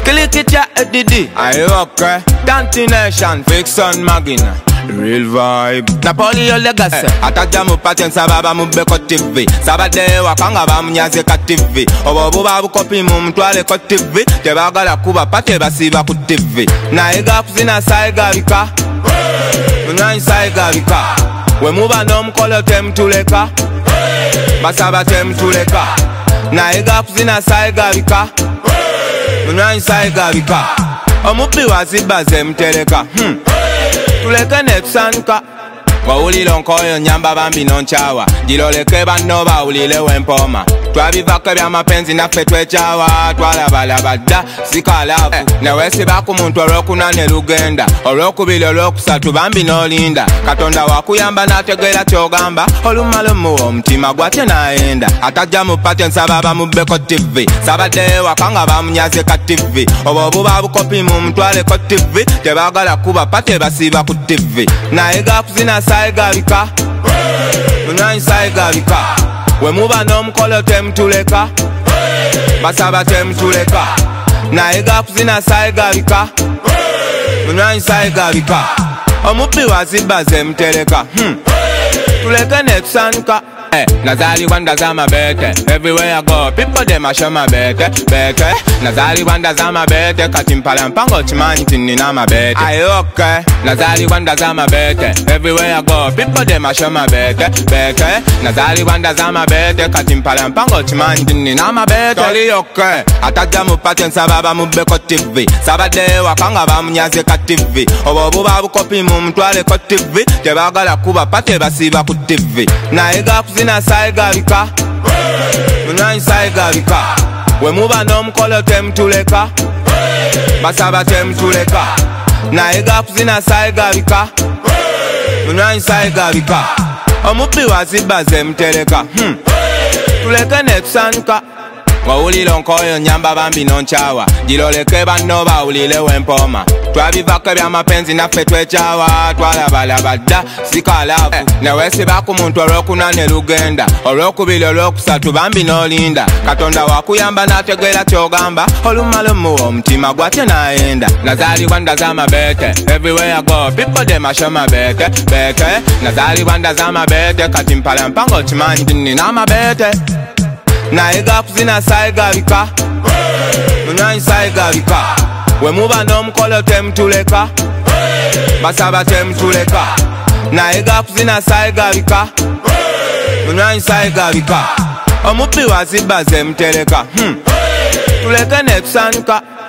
Click it ya Eddie. I okay. Tanti Nation, Fiction Magina. Real vibe. Napoli legacy. Ataja mu pattern sababa mu beko TV. Sabade wakanga ba munyaze ka TV. Obo babu kopi mu mtwale ko TV. Tebagala kuba pate basiba ku TV. Na ega kuzina saiga bika. Munyanyi saiga bika. We muba no mukolo temtuleka. Basaba temtuleka. Na ega kuzina saiga bika. Munyanyi saiga bika. Omupi wazibaze mtereka. Tuleke netusanuka wawulire nkoyo nyamba bambi nonchawa diloleke banno bawulire wempoma twabivako byamapenzi naffe twekyawa twalabalaba dda sikalavu newesiba ku muntu olwokunane lugenda olwokubiri olwokusatu bambi nolinda katonda wakuyamba nategeera kyogamba olumala omuwa omutima gwate nayenda atajja mu pate nsaba bamubbeko TV sabaddeyo wakanga bamunyaze ka TV obo obuba bukopi mu mutwaleko TV tebagala kuba pate basiba ku TV nayiga kuzina saigabika munyanyi saigabika we muba n'omukolo temutuleka basaba temutuleka nayiga kuzina saigabika munyanyi saigabika omubbi wazibaze mutereka tuleke netusanuka Nazalibwa ndazama bete everywhere I go people them a show my bete Nazalibwa ndazama bete kati mpala mpango chimanyi tinina mabete aye okay Nazalibwa ndazama bete everywhere I go people them a show my bete Nazalibwa ndazama bete kati mpala mpango chimanyi tinina mabete toli okay atajja mu pate nsaba bamubbeko TV sabadde wakanga bamunyaze ka TV obo buba bukopi mu mutwaleko TV tebagala kuba pate basiba ku TV nayiga kuzina saigabika munyanyi saigabika we muba n'omukolo temutuleka basaba temutuleka nayiga kuzina saigabika munyanyi saigabika omubbi wazibaze mutereka tuleke netusanuka wawulire nkoyo nyamba bambi nonchawa diloleke banno bawulire wempoma twabivako byamapenzi naffe twekyawa twalabalaba dda sikalavu newesiba ku muntu olwokunane lugenda olwokubiri olwokusatu bambi nolinda katonda wakuyamba nategeera kyogamba olumala omuwa omutima gwate nayenda nazalibwa ndazama bete everywhere I go people them a show my bete nazalibwa ndazama bete kati mpala mpango chimanyi tinina amabete nayiga kuzina saigabika munyanyi saigabika we muba n'omukolo temutuleka basaba temutuleka nayiga kuzina saigabika munyanyi saigabika omubbi wazibaze mutereka tuleke netusanuka